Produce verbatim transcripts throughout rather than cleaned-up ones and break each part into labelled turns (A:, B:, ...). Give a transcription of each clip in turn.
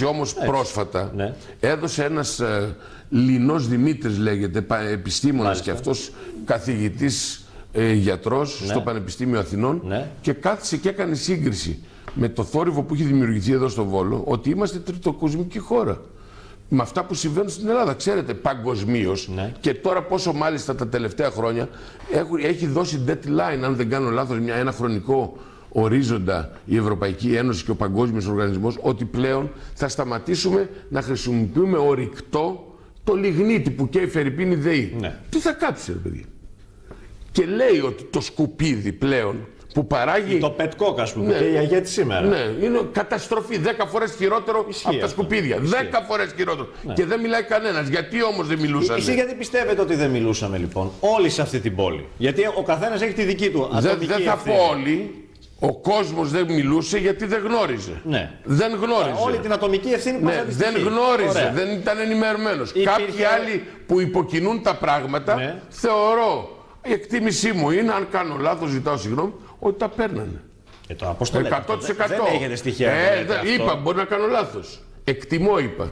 A: όμως πρόσφατα,
B: ναι.
A: έδωσε ένας ε, Λινός Δημήτρης λέγεται, επιστήμονας Μάλιστα. και αυτός καθηγητής ε, γιατρός ναι. στο Πανεπιστήμιο Αθηνών
B: ναι.
A: και κάθισε και έκανε σύγκριση με το θόρυβο που έχει δημιουργηθεί εδώ στο Βόλο, ότι είμαστε τριτοκοσμική χώρα. Με αυτά που συμβαίνουν στην Ελλάδα, ξέρετε, παγκοσμίως
B: ναι.
A: και τώρα πόσο μάλιστα τα τελευταία χρόνια έχει δώσει deadline, αν δεν κάνω λάθος, μια, ένα χρονικό ορίζοντα η Ευρωπαϊκή Ένωση και ο Παγκόσμιος Οργανισμός, ότι πλέον θα σταματήσουμε να χρησιμοποιούμε ορυκτό το λιγνίτη που καίει φερρυπίν η ΔΕΗ.
B: Ναι.
A: Τι θα κάψει, ρε παιδί. Και λέει ότι το σκουπίδι πλέον που παράγει.
B: Το πετκόκ, ας πούμε,
A: ναι,
B: και η αγέτη σήμερα.
A: Ναι, είναι καταστροφή. Δέκα φορές χειρότερο
B: Ισχύει
A: από τα
B: αυτό.
A: σκουπίδια.
B: Ισχύει.
A: Δέκα φορές χειρότερο.
B: Ναι.
A: Και δεν μιλάει κανένας. Γιατί όμως δεν μιλούσαν.
B: Εσύ γιατί πιστεύετε ότι δεν μιλούσαμε λοιπόν όλοι σε αυτή την πόλη? Γιατί ο καθένας έχει τη δική του ατομική
A: Δεν θα
B: ευθύνη.
A: πω όλοι. Ο κόσμος δεν μιλούσε γιατί δεν γνώριζε.
B: Ναι.
A: Δεν γνώριζε.
B: Όλη την ατομική ευθύνη που
A: ναι, δεν γνώριζε.
B: Ωραία.
A: Δεν ήταν ενημερωμένος.
B: Υπήρχε...
A: Κάποιοι άλλοι που υποκινούν τα πράγματα, ναι. θεωρώ, η εκτίμησή μου είναι, αν κάνω λάθος, ζητάω συγγνώμη, ότι τα παίρνανε.
B: Ε, τώρα, πώς το λέτε,
A: εκατό τοις εκατό.
B: Δεν έχετε στοιχεία.
A: Ε, δε, είπα, μπορεί να κάνω λάθος. Εκτιμώ, είπα.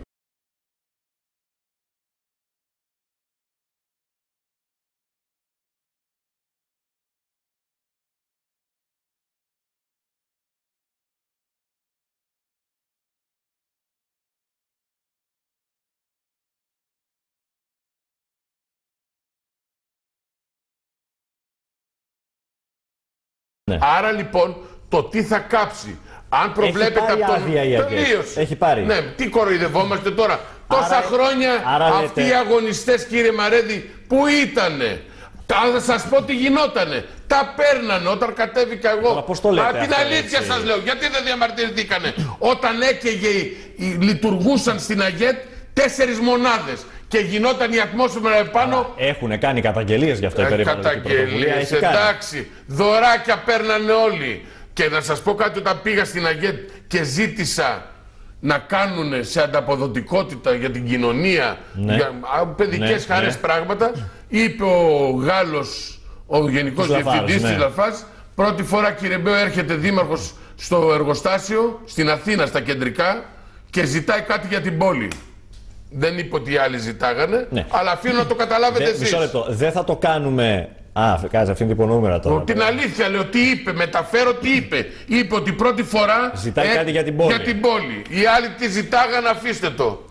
B: Ναι.
A: Άρα λοιπόν το τι θα κάψει, αν προβλέπετε από τον.
B: Τελείωσε. Έχει πάρει.
A: Ναι, τι κοροϊδευόμαστε τώρα. Τόσα
B: άρα,
A: χρόνια
B: άρα
A: αυτοί
B: λέτε...
A: οι αγωνιστές, κύριε Μαρέδη, που ήτανε. Θα σας πω τι γινότανε. Τα παίρνανε όταν κατέβηκα εγώ.
B: Τώρα, πώς το λέτε,
A: Α, την
B: αυτό,
A: αλήθεια
B: έτσι.
A: σας λέω. Γιατί δεν διαμαρτυρηθήκανε. Όταν έκαιγε, λειτουργούσαν στην ΑΓΕΤ τέσσερις μονάδες. Και γινόταν η ατμόσφαιρα επάνω.
B: Έχουν κάνει καταγγελίες γι' αυτό η
A: ε,
B: περιβαλλοντική πρωτοβουλία.
A: Καταγγελίες, εντάξει. Δωράκια παίρνανε όλοι. Και να σας πω κάτι, όταν πήγα στην ΑΓΕΤ και ζήτησα να κάνουν σε ανταποδοτικότητα για την κοινωνία,
B: ναι.
A: για παιδικές
B: ναι,
A: χαρές
B: ναι.
A: πράγματα, είπε ο Γάλλος, ο Γενικός Διευθυντής ναι. της Λαφάς, πρώτη φορά, κύριε Μπέο, έρχεται δήμαρχος στο εργοστάσιο, στην Αθήνα, στα κεντρικά, και ζητάει κάτι για την πόλη. Δεν είπε ότι οι άλλοι ζητάγανε, ναι. αλλά αφήνω να το καταλάβετε εσείς.
B: Μισό λεπτό. Δεν θα το κάνουμε. Α, κάτσε, αυτή είναι υπονούμερα τώρα.
A: Την αλήθεια λέω, τι είπε, μεταφέρω τι είπε. Είπε ότι πρώτη φορά
B: ζητάει ε, κάτι για την πόλη.
A: Για την πόλη. Οι άλλοι τι ζητάγανε, αφήστε το.